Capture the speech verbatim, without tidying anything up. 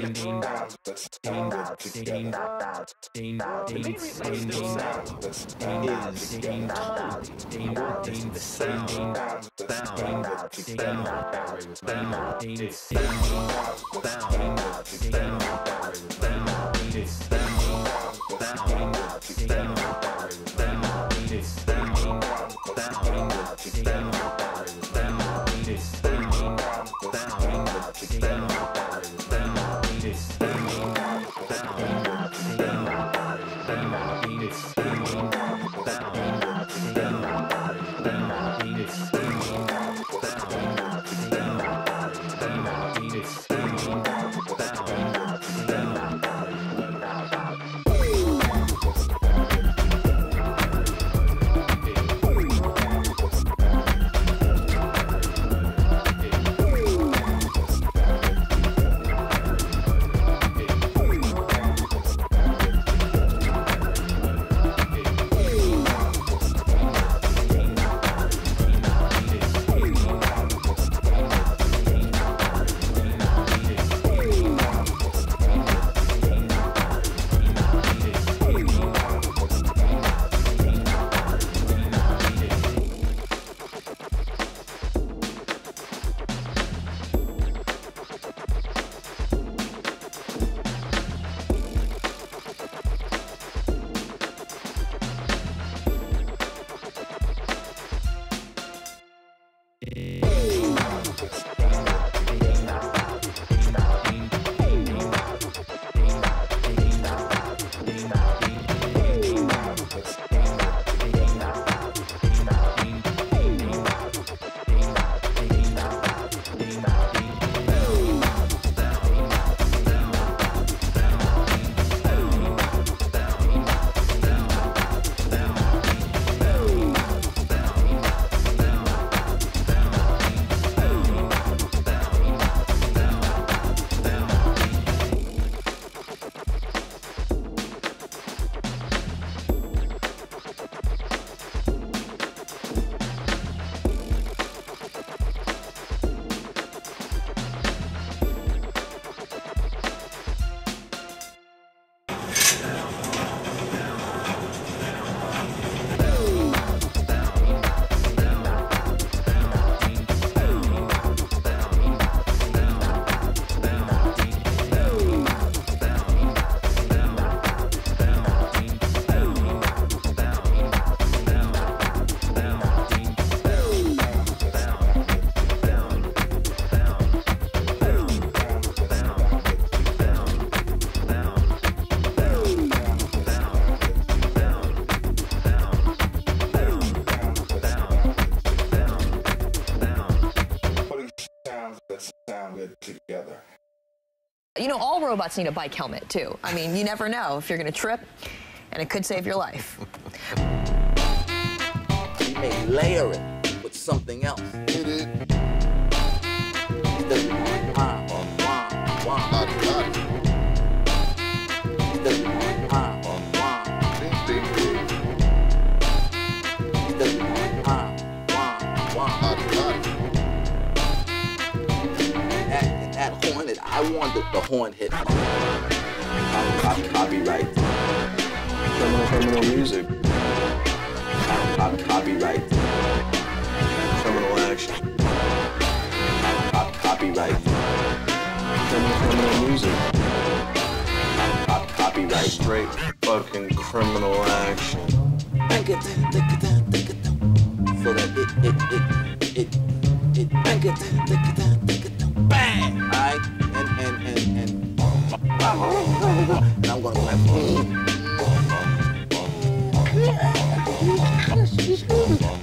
You know, all robots need a bike helmet, too. I mean, you never know if you're going to trip, and it could save your life. You may layer it with something else. Hit it. Doesn't want pop or wah, wah. Got it, got it. Doesn't want pop or wah. Bing, bing, bing. Doesn't want pop, wah, wah. Got it, got it. And that horn, that I wanted the horn hit. Copy, copyright. Criminal, criminal music. Copy, copyright. Criminal action. Copy, copyright. Criminal, criminal music. Copy, copyright. Straight fucking criminal action. So that it, it, it, it, it, it, bang! Alright? And, and, and, and, and I'm gonna go have